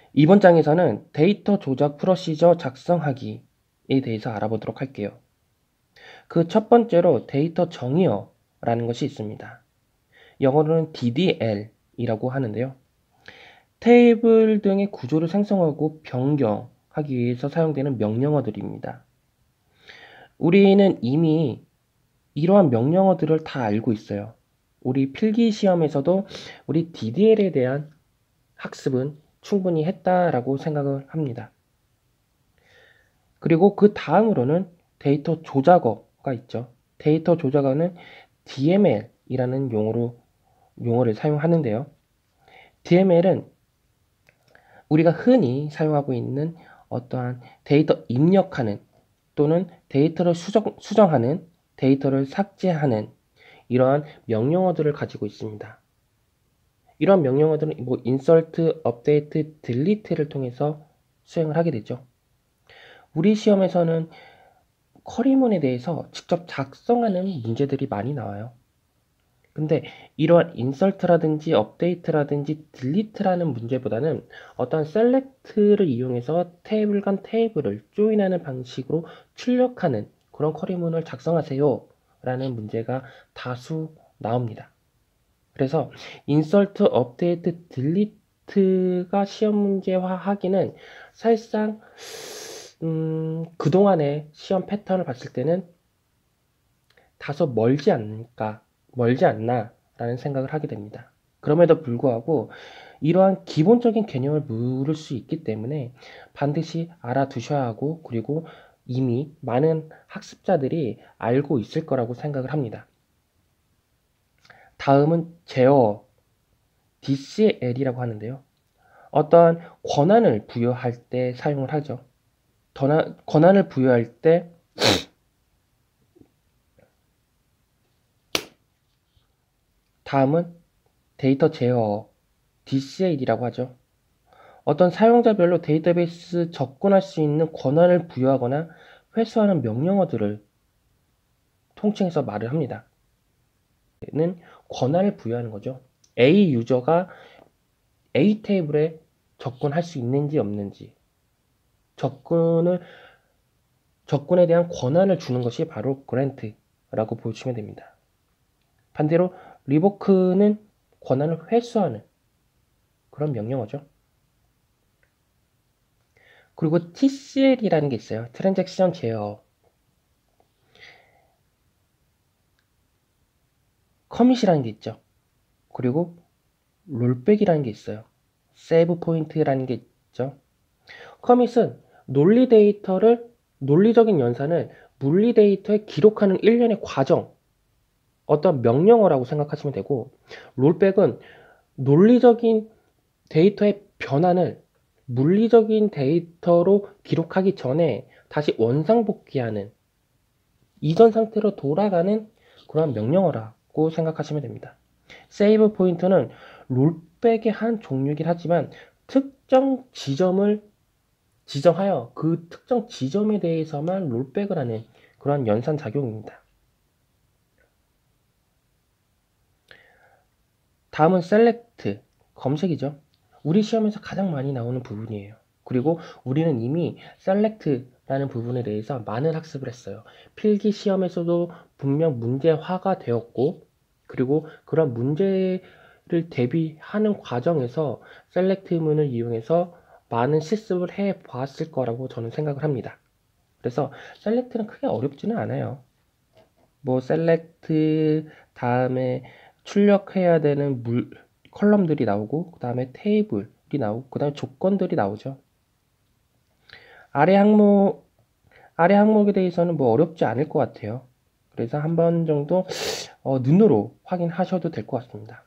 이번 장에서는 데이터 조작 프로시저 작성하기에 대해서 알아보도록 할게요. 그 첫 번째로 데이터 정의어라는 것이 있습니다. 영어로는 DDL이라고 하는데요. 테이블 등의 구조를 생성하고 변경하기 위해서 사용되는 명령어들입니다. 우리는 이미 이러한 명령어들을 다 알고 있어요. 우리 필기 시험에서도 우리 DDL에 대한 학습은 충분히 했다라고 생각을 합니다. 그리고 그 다음으로는 데이터 조작어가 있죠. 데이터 조작어는 DML이라는 용어를 사용하는데요. DML은 우리가 흔히 사용하고 있는 어떠한 데이터 입력하는 또는 데이터를 수정하는, 데이터를 삭제하는 이러한 명령어들을 가지고 있습니다. 이러한 명령어들은 insert, update, delete를 통해서 수행을 하게 되죠. 우리 시험에서는 쿼리문에 대해서 직접 작성하는 문제들이 많이 나와요. 근데 이러한 insert라든지 update라든지 delete라는 문제보다는 어떤 select를 이용해서 테이블 간 테이블을 조인하는 방식으로 출력하는 그런 쿼리문을 작성하세요 라는 문제가 다수 나옵니다. 그래서 insert, update, delete가 시험 문제화 하기는 사실상 그동안의 시험 패턴을 봤을 때는 다소 멀지 않나 라는 생각을 하게 됩니다. 그럼에도 불구하고 이러한 기본적인 개념을 물을 수 있기 때문에 반드시 알아두셔야 하고, 그리고 이미 많은 학습자들이 알고 있을 거라고 생각을 합니다. 다음은 제어, DCL이라고 하는데요. 어떠한 권한을 부여할 때 사용을 하죠. 권한을 부여할 때 다음은 데이터 제어, DCL이라고 하죠. 어떤 사용자별로 데이터베이스 접근할 수 있는 권한을 부여하거나 회수하는 명령어들을 통칭해서 말을 합니다. 는 권한을 부여하는 거죠. A 유저가 A 테이블에 접근할 수 있는지 없는지, 접근에 대한 권한을 주는 것이 바로 grant라고 보시면 됩니다. 반대로 revoke는 권한을 회수하는 그런 명령어죠. 그리고 TCL이라는 게 있어요. 트랜잭션 제어. 커밋이라는 게 있죠. 그리고 롤백이라는 게 있어요. 세이브 포인트라는 게 있죠. 커밋은 논리적인 연산을 물리 데이터에 기록하는 일련의 과정, 어떤 명령어라고 생각하시면 되고, 롤백은 논리적인 데이터의 변환을 물리적인 데이터로 기록하기 전에 다시 원상복귀하는, 이전 상태로 돌아가는 그런 명령어라고 생각하시면 됩니다. 세이브 포인트는 롤백의 한 종류이긴 하지만 특정 지점을 지정하여 그 특정 지점에 대해서만 롤백을 하는 그런 연산 작용입니다. 다음은 셀렉트, 검색이죠. 우리 시험에서 가장 많이 나오는 부분이에요. 그리고 우리는 이미 셀렉트라는 부분에 대해서 많은 학습을 했어요. 필기 시험에서도 분명 문제화가 되었고, 그리고 그런 문제를 대비하는 과정에서 셀렉트문을 이용해서 많은 실습을 해 보았을 거라고 저는 생각을 합니다. 그래서 셀렉트는 크게 어렵지는 않아요. 셀렉트 다음에 출력해야 되는 컬럼들이 나오고, 그 다음에 테이블이 나오고, 그 다음에 조건들이 나오죠. 아래 항목에 대해서는 어렵지 않을 것 같아요. 그래서 한 번 정도 눈으로 확인하셔도 될 것 같습니다.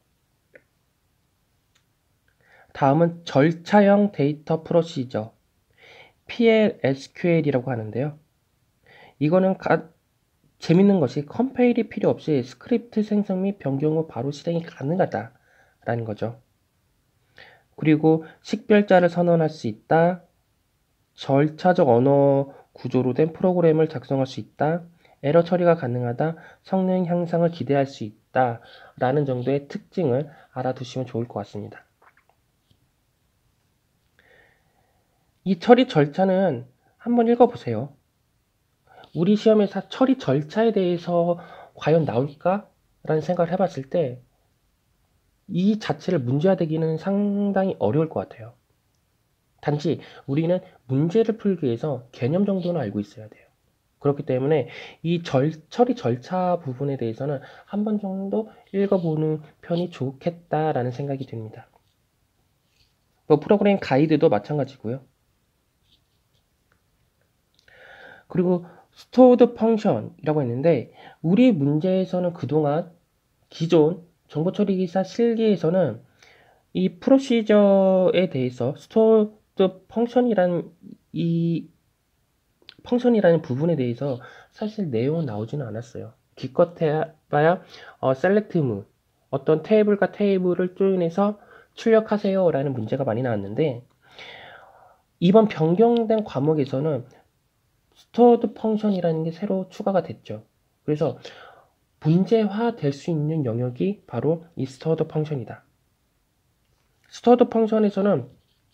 다음은 절차형 데이터 프로시저, PLSQL이라고 하는데요. 이거는 재밌는 것이 컴파일이 필요 없이 스크립트 생성 및 변경 후 바로 실행이 가능하다라는 거죠. 그리고 식별자를 선언할 수 있다. 절차적 언어 구조로 된 프로그램을 작성할 수 있다. 에러 처리가 가능하다. 성능 향상을 기대할 수 있다. 라는 정도의 특징을 알아두시면 좋을 것 같습니다. 이 처리 절차는 한번 읽어보세요. 우리 시험에서 처리 절차에 대해서 과연 나올까? 라는 생각을 해봤을 때 이 자체를 문제화되기는 상당히 어려울 것 같아요. 단지 우리는 문제를 풀기 위해서 개념 정도는 알고 있어야 돼요. 그렇기 때문에 이 처리 절차 부분에 대해서는 한 번 정도 읽어보는 편이 좋겠다라는 생각이 듭니다. 뭐 프로그램 가이드도 마찬가지고요. 그리고 스토어드 펑션이라고 했는데 우리 문제에서는 그동안 기존 정보 처리 기사 실기에서는 이 프로시저에 대해서 스토어드 펑션이라는 부분에 대해서 사실 내용은 나오지는 않았어요. 기껏해봐야 셀렉트 문, 어떤 테이블과 테이블을 조인해서 출력하세요 라는 문제가 많이 나왔는데 이번 변경된 과목에서는 스토어드 펑션이라는 게 새로 추가가 됐죠. 그래서 문제화 될 수 있는 영역이 바로 이 스토어드 펑션이다. 스토어드 펑션에서는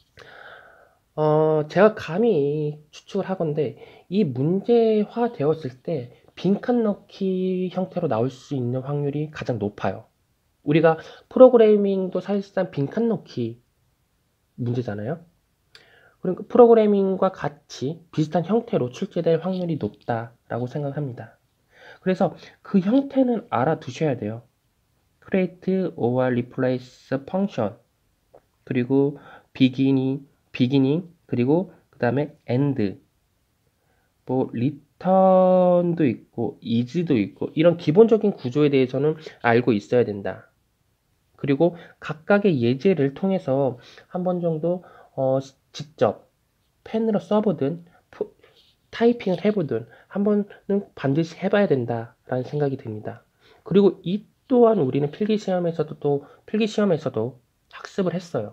제가 감히 추측을 하건데 이 문제화 되었을 때 빈칸 넣기 형태로 나올 수 있는 확률이 가장 높아요. 우리가 프로그래밍도 사실상 빈칸 넣기 문제잖아요. 그러니까 프로그래밍과 같이 비슷한 형태로 출제될 확률이 높다라고 생각합니다. 그래서 그 형태는 알아두셔야 돼요. create or replace function 그리고 beginning 그리고 그 다음에 end 뭐 return도 있고 is도 있고 이런 기본적인 구조에 대해서는 알고 있어야 된다. 그리고 각각의 예제를 통해서 한 번 정도 직접 펜으로 써보든 타이핑을 해보든 한 번은 반드시 해봐야 된다라는 생각이 듭니다. 그리고 이 또한 우리는 필기시험에서도 학습을 했어요.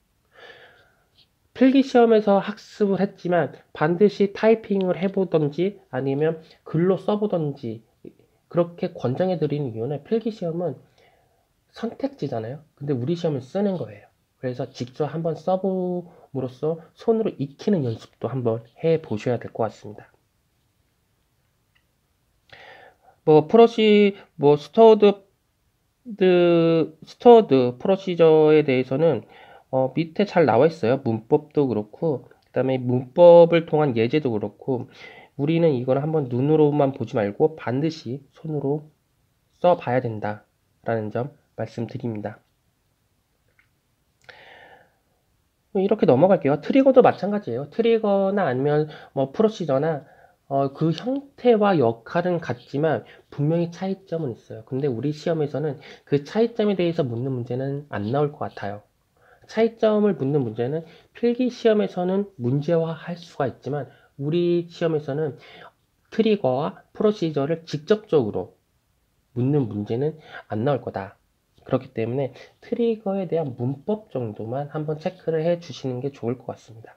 필기시험에서 학습을 했지만 반드시 타이핑을 해보던지 아니면 글로 써보던지 그렇게 권장해 드리는 이유는 필기시험은 선택지잖아요. 근데 우리 시험은 쓰는 거예요. 그래서 직접 한번 써봄으로써 손으로 익히는 연습도 한번 해 보셔야 될 것 같습니다. 스토어드 프로시저에 대해서는 밑에 잘 나와 있어요. 문법도 그렇고, 그 다음에 문법을 통한 예제도 그렇고, 우리는 이걸 한번 눈으로만 보지 말고 반드시 손으로 써봐야 된다라는 점 말씀드립니다. 이렇게 넘어갈게요. 트리거도 마찬가지예요. 트리거나 아니면 뭐 프로시저나 그 형태와 역할은 같지만 분명히 차이점은 있어요. 근데 우리 시험에서는 그 차이점에 대해서 묻는 문제는 안 나올 것 같아요. 차이점을 묻는 문제는 필기 시험에서는 문제화할 수가 있지만 우리 시험에서는 트리거와 프로시저를 직접적으로 묻는 문제는 안 나올 거다. 그렇기 때문에 트리거에 대한 문법 정도만 한번 체크를 해 주시는 게 좋을 것 같습니다.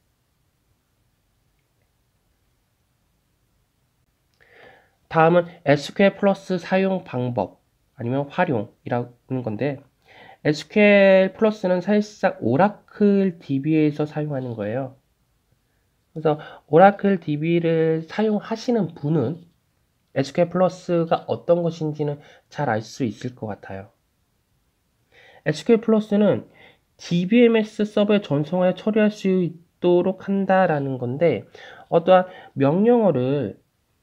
다음은 SQL 플러스 사용 방법 아니면 활용이라는 건데 SQL 플러스는 사실상 오라클 DB에서 사용하는 거예요. 그래서 오라클 DB를 사용하시는 분은 SQL 플러스가 어떤 것인지는 잘 알 수 있을 것 같아요. SQL 플러스는 DBMS 서버에 전송하여 처리할 수 있도록 한다라는 건데 어떠한 명령어를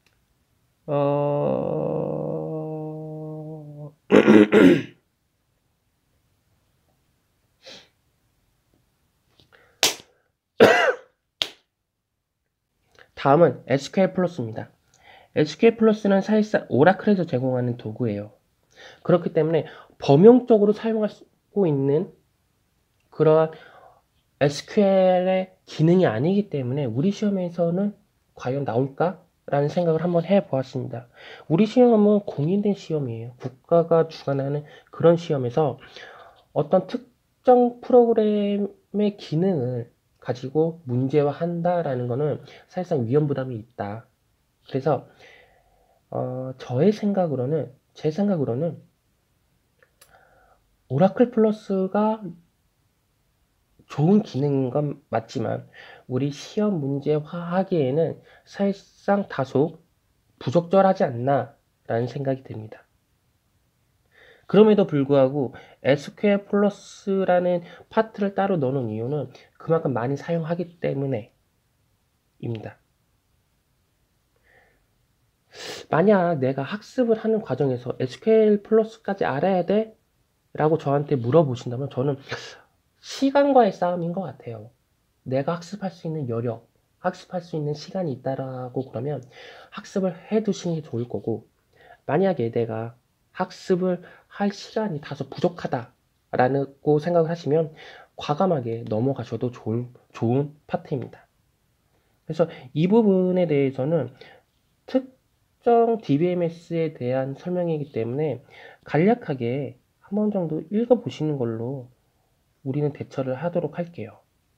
다음은 SQL 플러스입니다. SQL 플러스는 사실상 오라클에서 제공하는 도구예요. 그렇기 때문에 범용적으로 사용하고 있는 그러한 SQL의 기능이 아니기 때문에 우리 시험에서는 과연 나올까? 라는 생각을 한번 해보았습니다. 우리 시험은 공인된 시험이에요. 국가가 주관하는 그런 시험에서 어떤 특정 프로그램의 기능을 가지고 문제화한다라는 것은 사실상 위험 부담이 있다. 그래서 제 생각으로는 오라클 플러스가 좋은 기능인 건 맞지만 우리 시험 문제화하기에는 사실상 다소 부적절하지 않나 라는 생각이 듭니다. 그럼에도 불구하고 SQL 플러스라는 파트를 따로 넣는 이유는 그만큼 많이 사용하기 때문에 입니다. 만약 내가 학습을 하는 과정에서 SQL 플러스까지 알아야 돼? 라고 저한테 물어보신다면 저는 시간과의 싸움인 것 같아요. 내가 학습할 수 있는 여력, 학습할 수 있는 시간이 있다라고 그러면 학습을 해 두시는 게 좋을 거고, 만약에 내가 학습을 할 시간이 다소 부족하다라고 생각을 하시면 과감하게 넘어가셔도 좋은 파트입니다. 그래서 이 부분에 대해서는 특정 DBMS에 대한 설명이기 때문에 간략하게 한 번 정도 읽어보시는 걸로 우리는 대처를 하도록 할게요.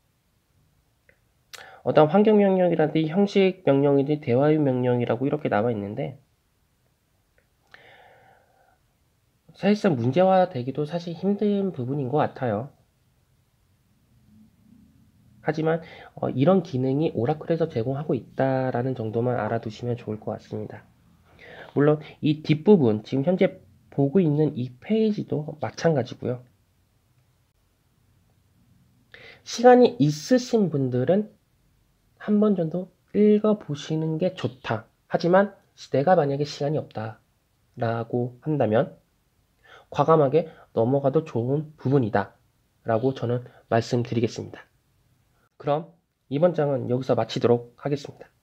어떤 환경 명령이라든지 형식 명령이든지 대화유 명령이라고 이렇게 나와 있는데, 사실상 문제화되기도 사실 힘든 부분인 것 같아요. 하지만 이런 기능이 오라클에서 제공하고 있다라는 정도만 알아두시면 좋을 것 같습니다. 물론 이 뒷부분, 지금 현재 보고 있는 이 페이지도 마찬가지고요. 시간이 있으신 분들은 한 번 정도 읽어보시는 게 좋다. 하지만 내가 만약에 시간이 없다 라고 한다면 과감하게 넘어가도 좋은 부분이다 라고 저는 말씀드리겠습니다. 그럼 이번 장은 여기서 마치도록 하겠습니다.